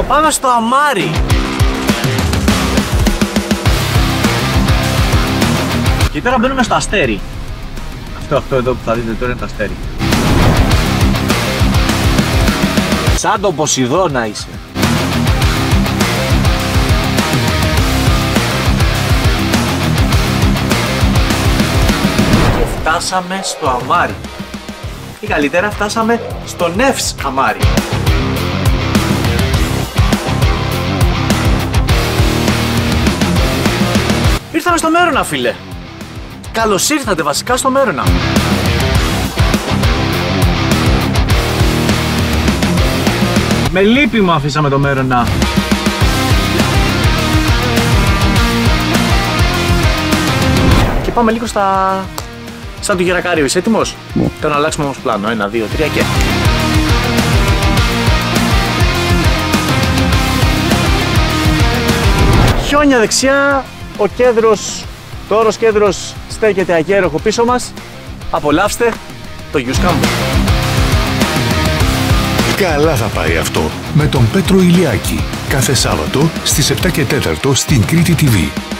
Πάμε στο Αμάρι. Και τώρα μπαίνουμε στο Αστέρι. Αυτό εδώ που θα δείτε τώρα είναι το Αστέρι. Σαν τον Ποσειδώνα είσαι. Και φτάσαμε στο Αμάρι. Ή καλύτερα φτάσαμε στο Νεύς Αμάρι. Ήρθαμε στο Μέρονα, φίλε. Καλώς ήρθατε βασικά στο Μέρονα. Με λύπη μου αφήσαμε το Μέρονα. Και πάμε λίγο σαν το Γερακάριο. Είσαι έτοιμος? Ναι. Θέλω να αλλάξουμε όμως πλάνο. 1, 2, 3 και... Χιόνια δεξιά, ο κέντρος, το όρος κέντρος στέκεται ακέροχο πίσω μας. Απολαύστε το Γιουσκάμπο. Καλά θα πάει αυτό με τον Πέτρο Ηλιάκη. Κάθε Σάββατο στις 7 και 4 στην Κρήτη TV.